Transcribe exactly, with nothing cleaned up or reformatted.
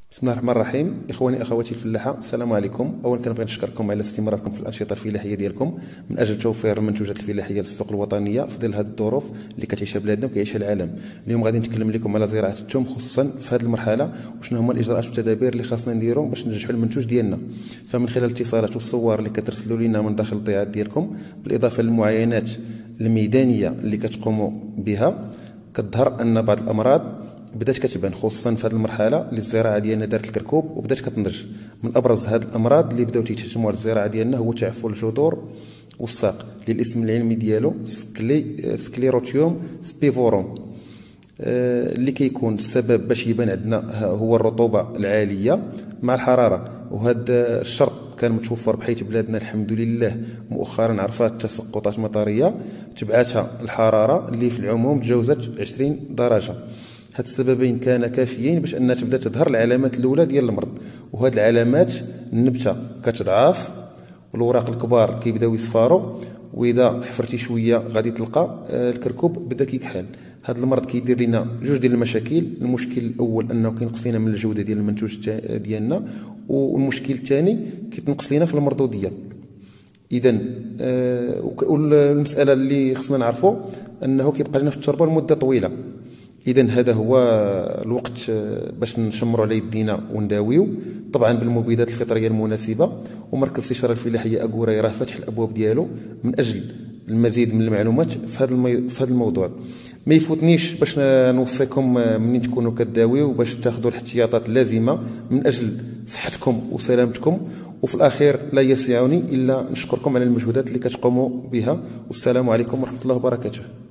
بسم الله الرحمن الرحيم. اخواني اخواتي الفلاحه، السلام عليكم. اولا كنبغي نشكركم على استمراركم في الانشطه الفلاحيه ديالكم من اجل توفير المنتوجات الفلاحيه للسوق الوطنيه في ظل هذه الظروف اللي كتعيشها بلادنا وكيعيشها العالم. اليوم غادي نتكلم لكم على زراعه الثوم خصوصا في هذه المرحله، وشنو هما الاجراءات والتدابير اللي خاصنا نديروا باش ننجحوا المنتوج ديالنا. فمن خلال الاتصالات والصور اللي كترسلوا لنا من داخل الضيعات ديالكم، بالاضافه للمعاينات الميدانيه اللي كتقوموا بها، كتظهر ان بعض الامراض بدات كتبان خصوصا في هذه المرحله اللي الزراعه ديالنا دارت الكركوب وبدات كتنضج. من ابرز هذه الامراض اللي بداو تيتهجموا على الزراعه ديالنا هو تعفن الجذور والساق، اللي الاسم العلمي ديالو سكلي سكليروتيوم سبيفوروم، اللي كيكون السبب باش يبان عندنا هو الرطوبه العاليه مع الحراره. وهذا الشرط كان متوفر بحيث بلادنا الحمد لله مؤخرا عرفات تسقطات مطريه تبعاتها الحراره اللي في العموم تجاوزت عشرين درجه. هاد السببين كان كافيين باش انها تبدا تظهر العلامات الاولى ديال المرض، وهاد العلامات النبته كتضعف والوراق الكبار كيبداو يصفاروا، واذا حفرتي شويه غادي تلقى الكركوب بدا كيكحل. هاد المرض كيدير لنا جوج ديال المشاكل. المشكل الاول انه كينقص لنا من الجوده ديال المنتوج ديالنا، والمشكل الثاني كيتنقص لنا في المردوديه. اذا والمساله اللي خصنا نعرفوا انه كيبقى لنا في التربه لمده طويله. اذا هذا هو الوقت باش نشمروا على يدينا ونداويو، طبعا بالمبيدات الفطريه المناسبه. ومركز الاستشاره الفلاحيه اكوراي راه فاتح الابواب ديالو من اجل المزيد من المعلومات في هذا المي... في هذا الموضوع. ما يفوتنيش باش نوصيكم منين تكونوا كداويو باش تاخذوا الاحتياطات اللازمه من اجل صحتكم وسلامتكم. وفي الاخير لا يسعني الا نشكركم على المجهودات اللي كتقوموا بها، والسلام عليكم ورحمه الله وبركاته.